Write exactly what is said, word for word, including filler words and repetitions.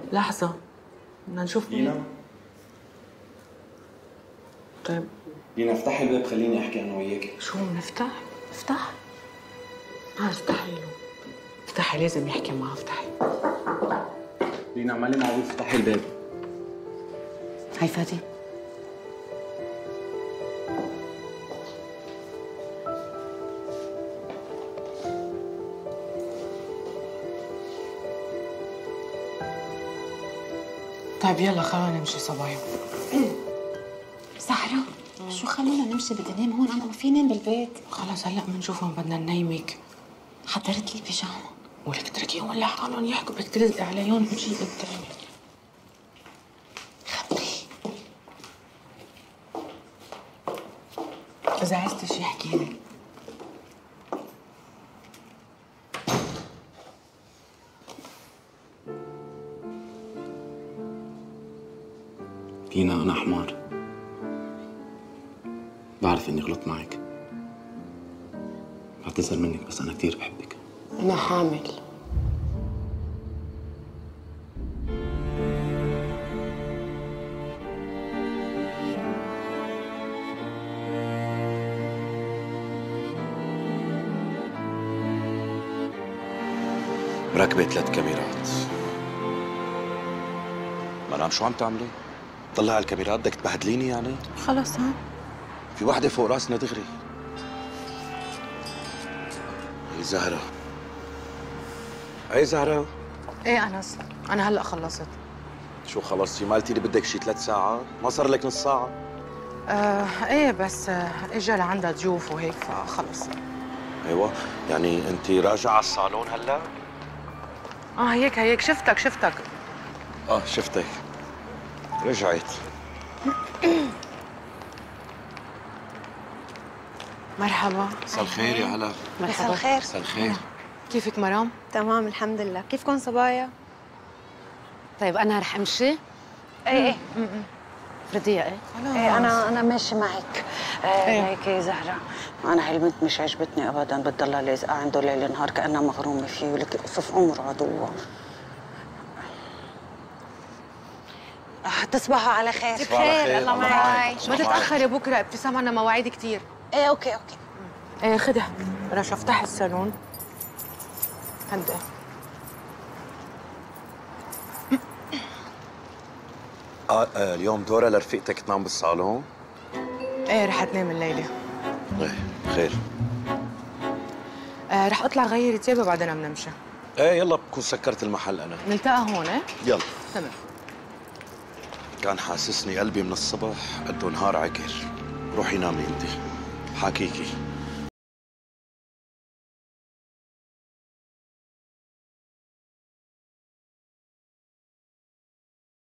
لحظة بدنا نشوف مين. لينا طيب لينا افتحي الباب خليني احكي انا وياكي. شو نفتح؟ افتح ها افتحي له، افتحي لازم يحكي معه، افتحي. لينا اعملي معروف افتحي الباب. هاي فادي. طيب يلا خلونا نمشي صبايا. زهرة شو خلونا نمشي؟ بدي انام هون، انا ما في نام بالبيت. خلص هلا بنشوفهم، بدنا ننيمك. حضرت لي بيجاما. ولك اتركيهم ولا حالهم يحكوا، بدك تلزقي عليهم وشي قدامي. خبي. إذا عزتي شي احكي لي. لينا أنا حمار، بعرف إني غلطت معك، بعتذر منك بس أنا كثير بحبك. أنا حامل. مركبة ثلاث كاميرات. منام شو عم تعملي؟ طلع على الكاميرات، بدك تبهدليني يعني؟ خلص ها؟ في وحدة فوق راسنا دغري. هي زهرة. هي زهرة. ايه أنس، أنا هلا خلصت. شو خلصتي؟ ما قلتي لي بدك شي ثلاث ساعات؟ ما صار لك نص ساعة؟ آه ايه بس آه اجى لعندها ضيوف وهيك فخلص. ايوه، يعني أنت راجعة على الصالون هلا؟ اه هيك هيك شفتك شفتك. اه شفتك. رجعت. مرحبا. مساء الخير يا هلا. مساء الخير. مساء الخير. كيفك مرام؟ تمام الحمد لله. كيفكم صبايا؟ طيب انا رح امشي. ايه فردية ايه؟ خلاص. ايه انا انا ماشي معك. إيه. هيك يا زهره، انا هالبنت مش عجبتني ابدا، بتضلها لازقه عنده ليل نهار كانها مغرومه فيه، ولك في عمره عدوه. تصبحوا على خير. بخير الله معك. ما تتأخري بكره، ابتسام عنا مواعيد كثير. ايه اوكي اوكي. ايه خدها رش افتح الصالون. هدأ. آه, آه اليوم دورة لرفيقتك تنام بالصالون؟ ايه رح تنام الليله. ايه خير. آه رح اطلع غير ثيابي وبعدين بنمشي. ايه يلا بكون سكرت المحل انا. نلتقى هون ايه؟ يلا. تمام. كان حاسسني قلبي من الصبح قده نهار عكر. روحي نامي انت، حاكيكي.